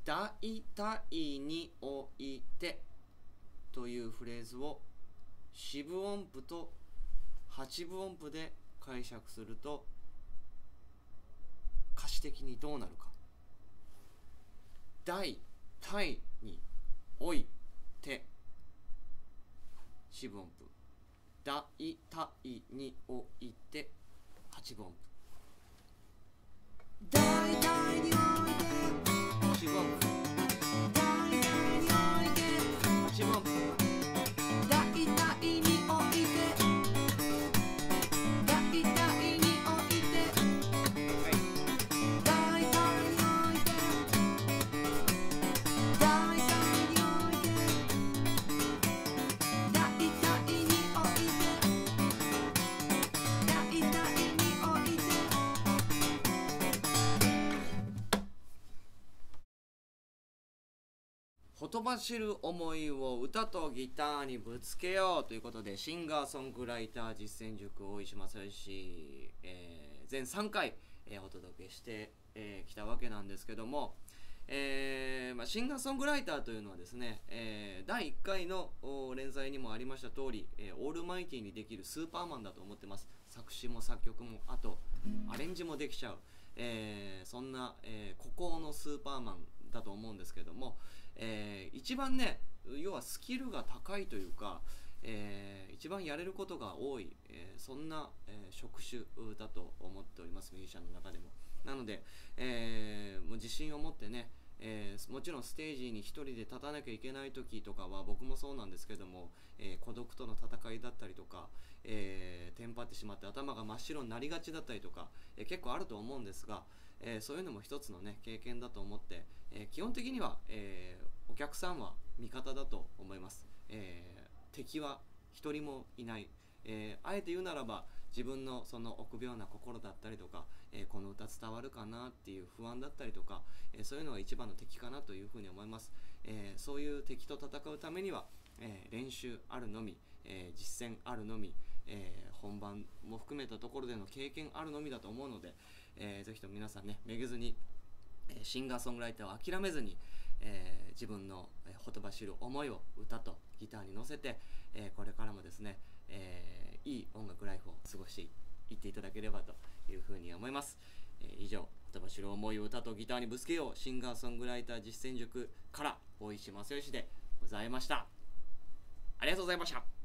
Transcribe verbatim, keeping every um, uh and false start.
大体においてというフレーズを四分音符と八分音符で解釈すると歌詞的にどうなるか。大体において四分音符、大体において八分音符、大体において四分音符、大体において八分音符、大体において大体において、はい、大体において大体において大体において大体において。ほとばしる思いを歌とギターにぶつけようということで、シンガーソングライター実践塾大石正義、えー、全さんかい、えー、お届けしてき、えー、たわけなんですけども、えーまあ、シンガーソングライターというのはですね、えー、だいいっかいの連載にもありました通り、えー、オールマイティにできるスーパーマンだと思ってます。作詞も作曲も、あとアレンジもできちゃう、えー、そんな、えー、孤高のスーパーマンだと思うんですけども、えー、一番ね、要はスキルが高いというか、えー、一番やれることが多い、えー、そんな、えー、職種だと思っております、ミュージシャンの中でも。なので、えー、もう自信を持ってね、えー、もちろんステージに一人で立たなきゃいけない時とかは僕もそうなんですけども、えー、孤独との戦いだったりとか、えー、テンパってしまって頭が真っ白になりがちだったりとか、えー、結構あると思うんですが、えー、そういうのも一つのね経験だと思って、えー、基本的には、えー、お客さんは味方だと思います、えー、敵は一人もいない、えー、あえて言うならば自分のその臆病な心だったりとか、えー、この歌伝わるかなっていう不安だったりとか、えー、そういうのが一番の敵かなというふうに思います、えー、そういう敵と戦うためには、えー、練習あるのみ、えー、実践あるのみ、えー、本番も含めたところでの経験あるのみだと思うので、えー、ぜひとも皆さんね、めげずに、えー、シンガーソングライターを諦めずに、えー、自分の、えー、ほとばしる思いを歌とギターに乗せて、えー、これからもですね、えー、いい音楽ライフを過ごしていっていただければというふうに思います、えー、以上、ほとばしる思いを歌とギターにぶつけようシンガーソングライター実践塾から大石正義でございました。ありがとうございました。